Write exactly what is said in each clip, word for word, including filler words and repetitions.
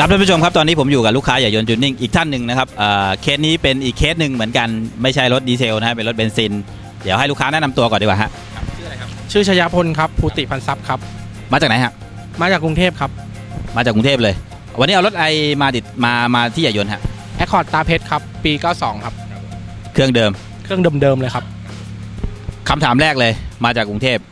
ครับท่านผู้ชมครับตอนนี้ผมอยู่กับลูกค้าใหญ่ยนต์จูนนิ่งอีกท่านหนึ่งนะครับเคสนี้เป็นอีกเคสหนึ่งเหมือนกันไม่ใช่รถดีเซลนะฮะเป็นรถเบนซินเดี๋ยวให้ลูกค้าแนะนำตัวก่อนดีกว่าฮะชื่ออะไรครับชื่อชยพลครับภูติพันทรัพย์ครับมาจากไหนฮะมาจากกรุงเทพครับมาจากกรุงเทพเลยวันนี้เอารถไอมาติดมามาที่ใหญ่ยนต์ฮะแอคคอร์ดตาเพชรครับปีเก้าสิบสองครับเครื่องเดิมเครื่องเดิมๆเลยครับคำถามแรกเลยมาจากกรุงเทพ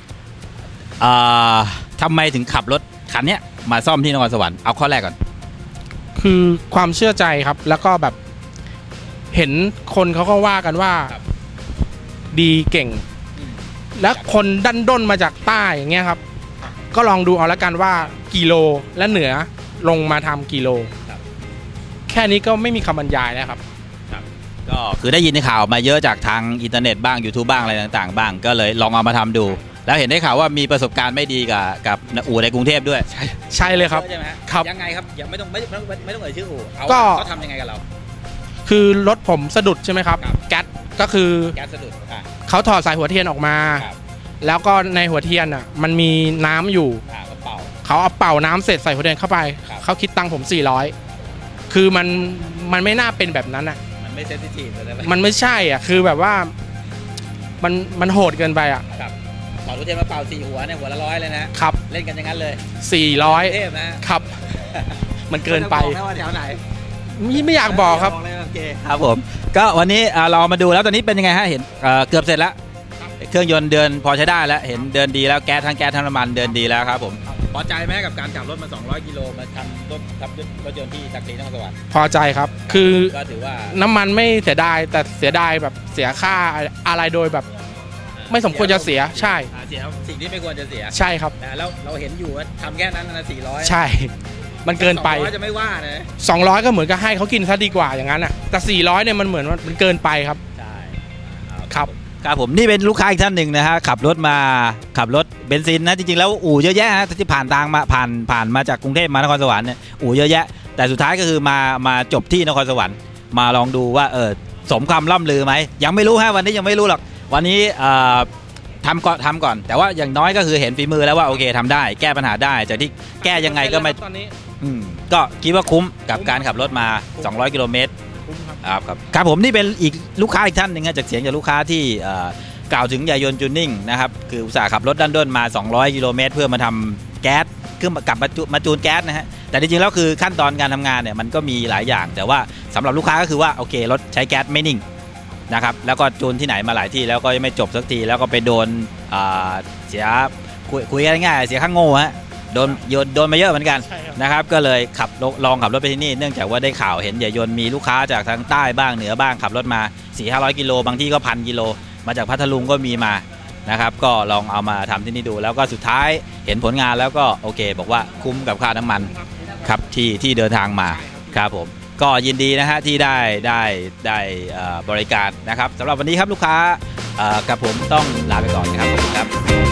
ทำไมถึงขับรถคันนี้มาซ่อมที่นครสวรรค์เอาข้อแรกก่อนคือความเชื่อใจครับแล้วก็แบบเห็นคนเขาก็ว่ากันว่าดีเก่งและคนดันด้นมาจากใต้อย่างเงี้ยครับก็ลองดูเอาละกันว่ากิโลและเหนือลงมาทำกิโลแค่นี้ก็ไม่มีคำบรรยายแล้วครับก็คือได้ยินในข่าวมาเยอะจากทางอินเทอร์เน็ตบ้าง YouTube บ้างอะไรต่างๆบ้างก็เลยลองเอามาทำดูแล้วเห็นได้ข่าวว่ามีประสบการณ์ไม่ดีกับกับอู่ในกรุงเทพด้วยใช่ใช่เลยครับใช่ไหมครับยังไงครับยังไม่ต้องไม่ไม่ไม่ต้องเอ่ยชื่ออู่เขาเขาทำยังไงกับเราคือรถผมสะดุดใช่ไหมครับแก๊สก็คือแก๊สสะดุดเขาถอดสายหัวเทียนออกมาแล้วก็ในหัวเทียนอ่ะมันมีน้ำอยู่เขาเอาเป่าน้ำเสร็จใส่หัวเทียนเข้าไปเขาคิดตังค์ผมสี่ร้อยคือมันมันไม่น่าเป็นแบบนั้นอ่ะมันไม่เซนซิทีฟเลยมันไม่ใช่อ่ะคือแบบว่ามันมันโหดเกินไปอ่ะถอดหัวเทียนมาเป่าสี่หัวเนี่ยหัวละร้อยเลยนะครับเล่นกันอย่างนั้นเลยสี่ร้อยเทพนะครับมันเกินไปว่าแถวไหนไม่ไม่อยากบอกครับครับผมก็วันนี้เรามาดูแล้วตอนนี้เป็นยังไงฮะเห็นเกือบเสร็จแล้วเครื่องยนต์เดินพอใช้ได้แล้วเห็นเดินดีแล้วแก๊สทั้งแก๊สทั้งน้ำมันเดินดีแล้วครับผมพอใจไหมกับการขับรถมาสองร้อยกิโลมาทำรถทับรถยนต์ที่ศักดิ์ศรีนครสวรรค์พอใจครับคือก็ถือว่าน้ำมันไม่เสียดายแต่เสียดายแบบเสียค่าอะไรโดยแบบไม่สมควรจะเสียใช่เสียสิ่งที่ไม่ควรจะเสียใช่ครับแล้วเราเห็นอยู่ว่าทำแค่นั้นนะสี่ร้อยใช่มันเกินไปสองร้อยจะไม่ว่านะสองร้อยก็เหมือนกับให้เขากินซะดีกว่าอย่างนั้นอ่ะแต่สี่ร้อยเนี่ยมันเหมือนมันเกินไปครับใช่ครับครับผมนี่เป็นลูกค้าอีกท่านหนึ่งนะฮะขับรถมาขับรถเบนซินนะจริงๆแล้วอู่เยอะแยะฮะที่ผ่านทางมาผ่านผ่านมาจากกรุงเทพมานครสวรรค์เนี่ยอู่เยอะแยะแต่สุดท้ายก็คือมามาจบที่นครสวรรค์มาลองดูว่าเออสมคำล่ำลือไหมยังไม่รู้ฮะวันนี้ยังไม่รู้หรอกวันนี้ทำก่อนทำก่อนแต่ว่าอย่างน้อยก็คือเห็นฝีมือแล้วว่าโอเคทำได้แก้ปัญหาได้จากที่แก้ยังไงก็ไม่ก็คิดว่าคุ้มกับการขับรถมาสองร้อยกิโลเมตรครับครับครับผมนี่เป็นอีกลูกค้าอีกท่านหนึ่งจากเสียงจากลูกค้าที่กล่าวถึงใหญ่ยนต์จูนนิ่งนะครับคืออุตสาห์ขับรถด้านด้นมาสองร้อยกิโลเมตรเพื่อมาทำแก๊สเครื่องกลับมามาจูนแก๊สนะฮะแต่จริงๆแล้วคือขั้นตอนการทำงานเนี่ยมันก็มีหลายอย่างแต่ว่าสำหรับลูกค้าก็คือว่าโอเครถใช้แก๊สไม่นิ่งนะครับแล้วก็จูนที่ไหนมาหลายที่แล้วก็ไม่จบสักทีแล้วก็ไปโดนเสียคุยกันง่ายเสียข้างโง่ฮะโดนโยนโดนมาเยอะเหมือนกันนะครับก็เลยขับลองขับรถไปที่นี่เนื่องจากว่าได้ข่าวเห็นใหญ่ยนต์มีลูกค้าจากทางใต้บ้างเหนือบ้างขับรถมา สี่ห้าร้อย กิโลบางที่ก็พันกิโลมาจากพัทลุงก็มีมานะครับก็ลองเอามาทำที่นี่ดูแล้วก็สุดท้ายเห็นผลงานแล้วก็โอเคบอกว่าคุ้มกับค่าน้ำมันครับที่ที่เดินทางมาครับผมก็ยินดีนะฮะที่ได้ได้ได้บริการนะครับสำหรับวันนี้ครับลูกค้ากับผมต้องลาไปก่อนครับผมครับ